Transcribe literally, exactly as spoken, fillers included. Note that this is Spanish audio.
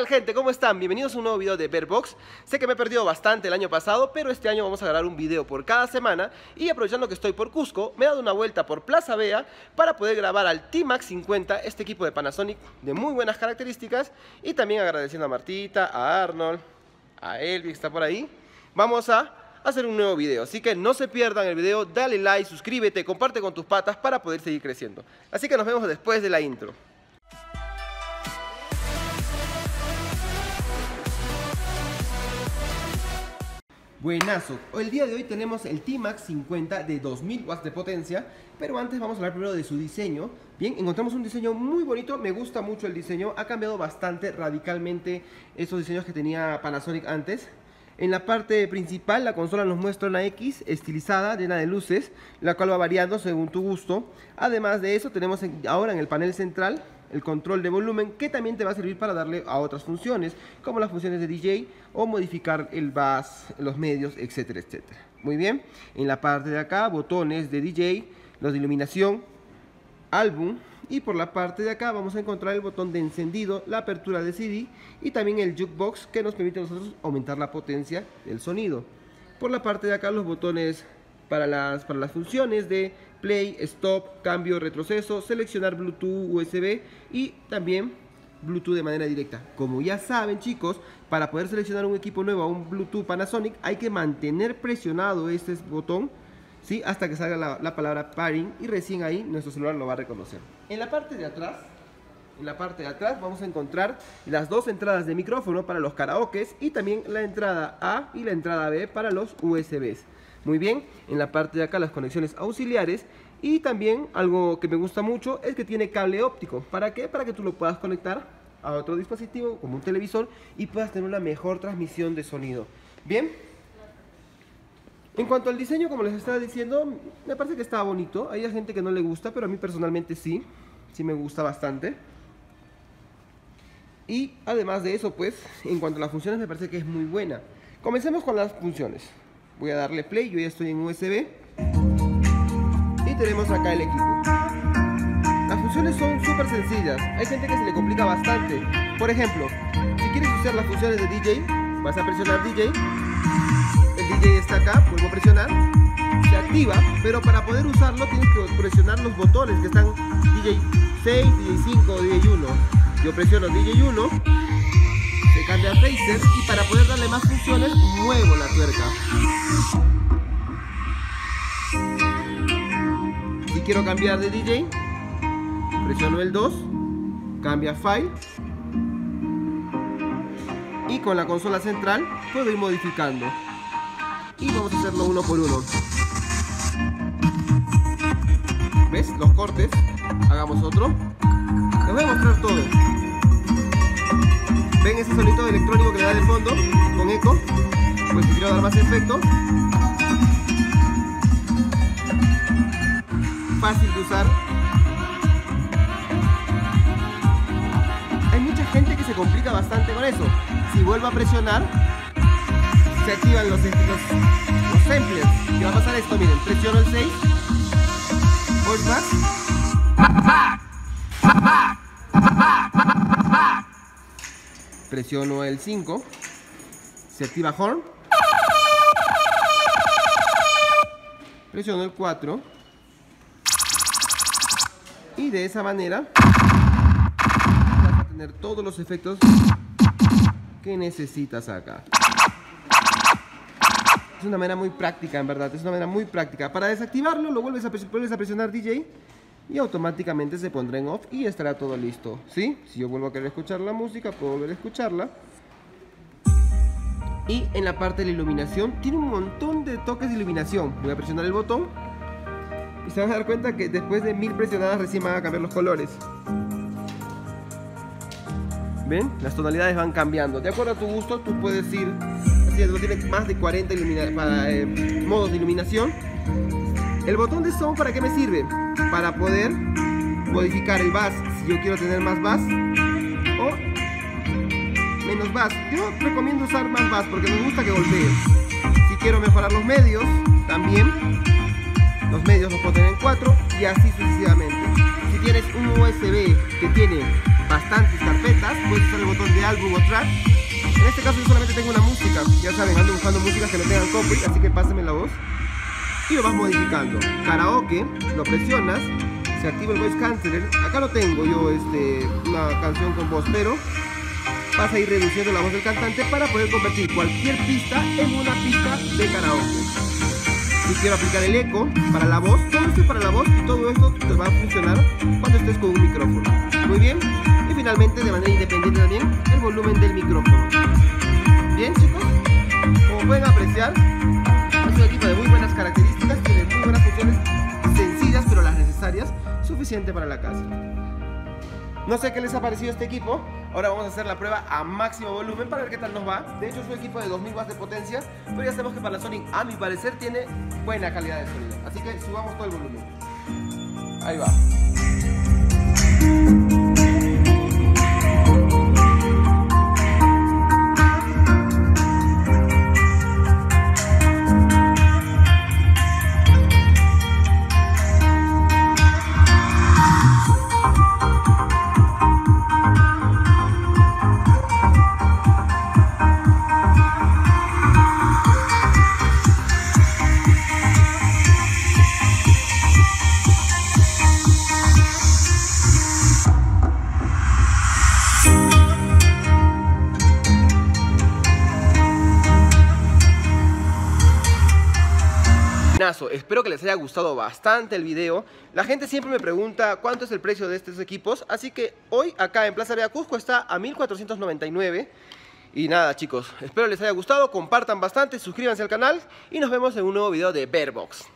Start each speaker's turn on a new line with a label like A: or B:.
A: tal, gente? ¿Cómo están? Bienvenidos a un nuevo video de Bearbox. Sé que me he perdido bastante el año pasado, pero este año vamos a grabar un video por cada semana. Y aprovechando que estoy por Cusco, me he dado una vuelta por Plaza Vea para poder grabar al T-Max cincuenta, este equipo de Panasonic de muy buenas características. Y también agradeciendo a Martita, a Arnold, a Elvi que está por ahí. Vamos a hacer un nuevo video, así que no se pierdan el video, dale like, suscríbete, comparte con tus patas para poder seguir creciendo. Así que nos vemos después de la intro. Buenazo, el día de hoy tenemos el T-Max cincuenta de dos mil watts de potencia, pero antes vamos a hablar primero de su diseño. Bien, encontramos un diseño muy bonito, me gusta mucho el diseño, ha cambiado bastante radicalmente esos diseños que tenía Panasonic antes. En la parte principal la consola nos muestra una X estilizada, llena de luces, la cual va variando según tu gusto. Además de eso tenemos ahora en el panel central el control de volumen, que también te va a servir para darle a otras funciones, como las funciones de D J o modificar el bass, los medios, etcétera, etcétera. Muy bien, en la parte de acá botones de D J, los de iluminación, álbum, y por la parte de acá vamos a encontrar el botón de encendido, la apertura de C D y también el jukebox, que nos permite a nosotros aumentar la potencia del sonido. Por la parte de acá los botones para las, para las funciones de play, stop, cambio, retroceso, seleccionar Bluetooth, U S B y también Bluetooth de manera directa. Como ya saben, chicos, para poder seleccionar un equipo nuevo a un Bluetooth Panasonic hay que mantener presionado este botón, ¿sí?, hasta que salga la, la palabra pairing, y recién ahí nuestro celular lo va a reconocer. En la parte de atrás, en la parte de atrás vamos a encontrar las dos entradas de micrófono para los karaokes y también la entrada A y la entrada B para los U S Bs. Muy bien, en la parte de acá las conexiones auxiliares, y también algo que me gusta mucho es que tiene cable óptico. ¿Para qué? Para que tú lo puedas conectar a otro dispositivo como un televisor y puedas tener una mejor transmisión de sonido. Bien. En cuanto al diseño, como les estaba diciendo, me parece que está bonito. Hay gente que no le gusta, pero a mí personalmente sí, sí me gusta bastante. Y además de eso, pues, en cuanto a las funciones, me parece que es muy buena. Comencemos con las funciones. Voy a darle play, yo ya estoy en U S B. Y tenemos acá el equipo. Las funciones son súper sencillas. Hay gente que se le complica bastante. Por ejemplo, si quieres usar las funciones de D J, vas a presionar D J. El D J está acá, vuelvo a presionar, se activa, pero para poder usarlo tienes que presionar los botones que están D J seis, D J cinco, D J uno. Yo presiono D J uno, se cambia a Phaser, y para poder darle más funciones muevo la tuerca. Si quiero cambiar de D J, presiono el dos, cambia a File, y con la consola central puedo ir modificando. Y vamos a hacerlo uno por uno. ¿Ves? Los cortes. Hagamos otro. Les voy a mostrar todo. ¿Ven ese sonido electrónico que le da de fondo? Con eco. Pues si quiero dar más efecto. Fácil de usar. Hay mucha gente que se complica bastante con eso. Si vuelvo a presionar, se activan los, los, los samplers. ¿Qué va a pasar esto? Miren, presiono el seis, voice back, presiono el cinco, se activa horn, presiono el cuatro, y de esa manera vas a tener todos los efectos que necesitas acá. Es una manera muy práctica, en verdad, es una manera muy práctica. Para desactivarlo lo vuelves a, vuelves a presionar D J y automáticamente se pondrá en off y estará todo listo, ¿sí? Si yo vuelvo a querer escuchar la música, puedo volver a escucharla. Y en la parte de la iluminación, tiene un montón de toques de iluminación. Voy a presionar el botón y se van a dar cuenta que después de mil presionadas recién van a cambiar los colores. ¿Ven? Las tonalidades van cambiando. De acuerdo a tu gusto, tú puedes ir... Tiene más de cuarenta para, eh, modos de iluminación. El botón de Sound, ¿para qué me sirve? Para poder modificar el bass, si yo quiero tener más bass o menos bass. Yo recomiendo usar más bass porque me gusta que golpee. Si quiero mejorar los medios, también los medios los puedo tener en cuatro y así sucesivamente. Si tienes un U S B que tiene bastantes carpetas, puedes usar el botón de igual Bugo Track. En este caso yo solamente tengo una música, ya saben, ando buscando músicas que no tengan copy, así que pásenme la voz. Y lo vas modificando. Karaoke, lo presionas, se activa el voice canceller. Acá lo tengo yo, este, una canción con voz, pero vas a ir reduciendo la voz del cantante para poder convertir cualquier pista en una pista de karaoke. Si quiero aplicar el eco para la voz, todo esto es para la voz y todo esto te va a funcionar cuando estés con un micrófono. Muy bien. Y finalmente, de manera independiente también, el volumen del micrófono. Bien, chicos, como pueden apreciar, es un equipo de muy buenas características, tiene muy buenas funciones sencillas pero las necesarias, suficiente para la casa. No sé qué les ha parecido este equipo. Ahora vamos a hacer la prueba a máximo volumen para ver qué tal nos va. De hecho es un equipo de dos mil watts de potencia, pero ya sabemos que Panasonic, a mi parecer, tiene buena calidad de sonido. Así que subamos todo el volumen. Ahí va. Espero que les haya gustado bastante el video. La gente siempre me pregunta cuánto es el precio de estos equipos, así que hoy acá en Plaza Vea Cusco está a mil cuatrocientos noventa y nueve. Y nada, chicos, espero les haya gustado, compartan bastante, suscríbanse al canal y nos vemos en un nuevo video de Bearbox.